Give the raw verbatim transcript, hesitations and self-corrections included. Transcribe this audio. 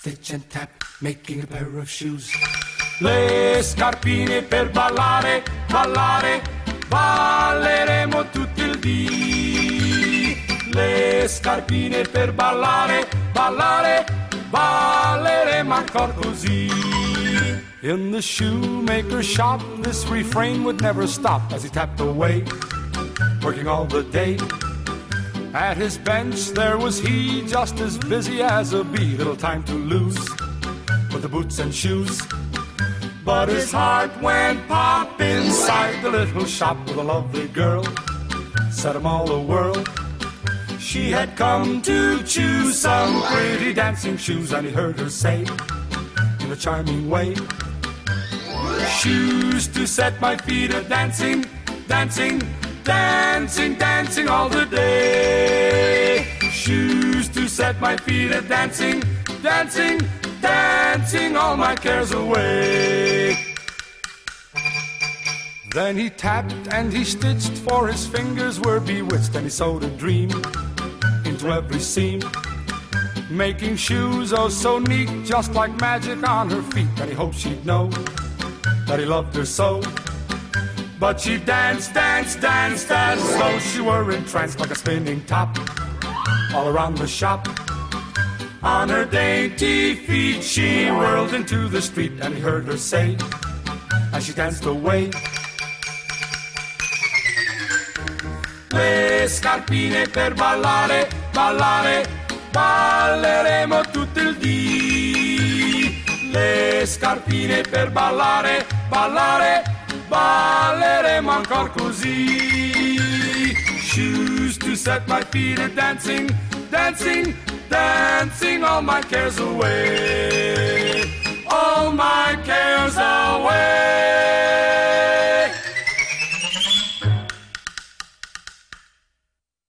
stitch and tap, making a pair of shoes. Le scarpine per ballare, ballare, balleremo tutto il dì. Le scarpine per ballare, ballare, balleremo ancora così. In the shoemaker's shop, this refrain would never stop as he tapped away, working all the day. At his bench there was he, just as busy as a bee, little time to lose with the boots and shoes. But his heart went pop inside the little shop with a lovely girl, set him all the world. She had come to choose some pretty dancing shoes, and he heard her say in a charming way, shoes to set my feet a dancing, dancing, dancing, dancing all the day. Shoes to set my feet a dancing, dancing, dancing all my cares away. Then he tapped and he stitched, for his fingers were bewitched, and he sewed a dream into every seam, making shoes oh so neat, just like magic on her feet. And he hoped she'd know that he loved her so. But she danced, danced, danced as though she were entranced, like a spinning top all around the shop. On her dainty feet she whirled into the street, and he heard her say as she danced away, le scarpine per ballare, ballare, balleremo tutto il dì. Le scarpine per ballare, ballare, balleremo ancora così. Shoes to set my feet a dancing, dancing, dancing all my cares away. All my